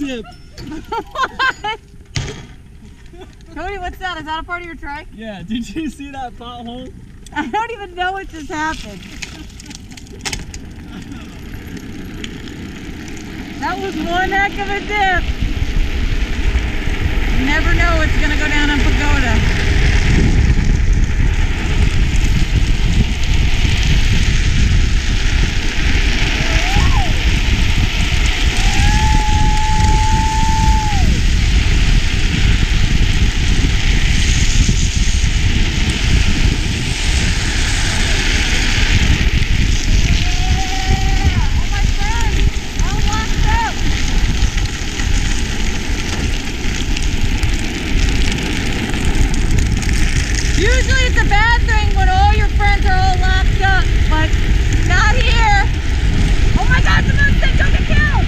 dip. What? Cody, what's that? Is that a part of your trike? Yeah, did you see that pothole? I don't even know what just happened. That was one heck of a dip. You never know what's going to go down on Pagoda. Usually it's a bad thing when all your friends are all locked up, but not here. Oh my God, the Mustang, don't get killed!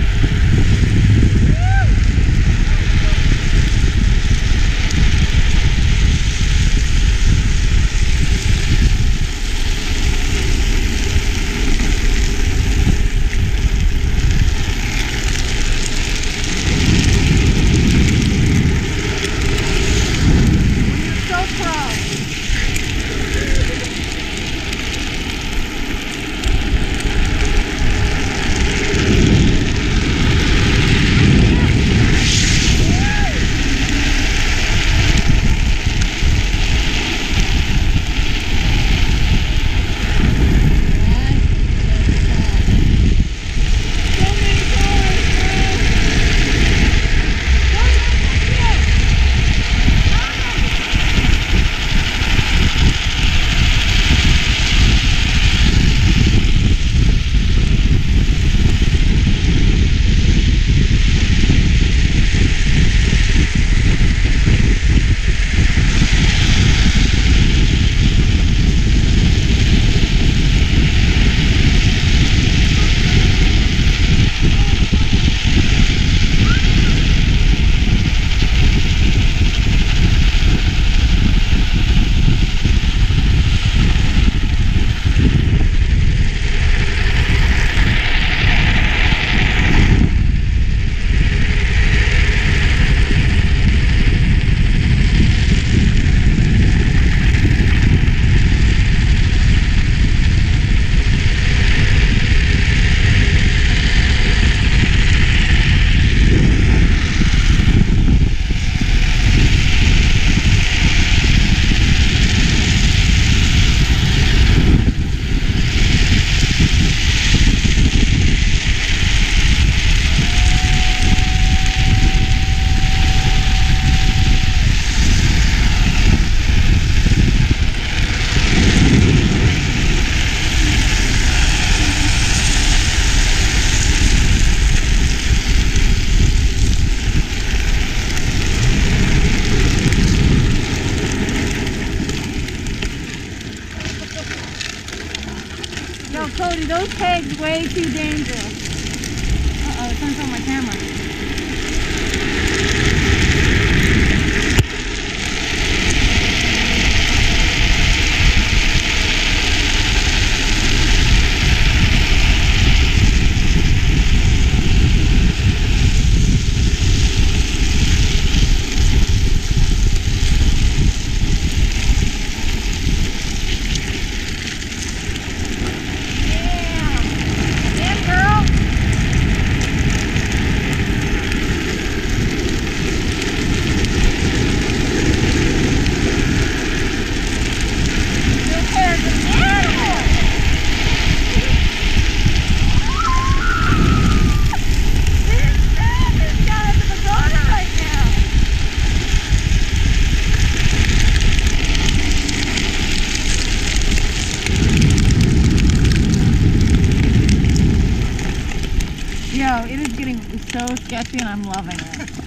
You're so proud. Yo, Cody, those pegs way too dangerous. Uh-oh, it turns on my camera. Yo, it is getting so sketchy and I'm loving it.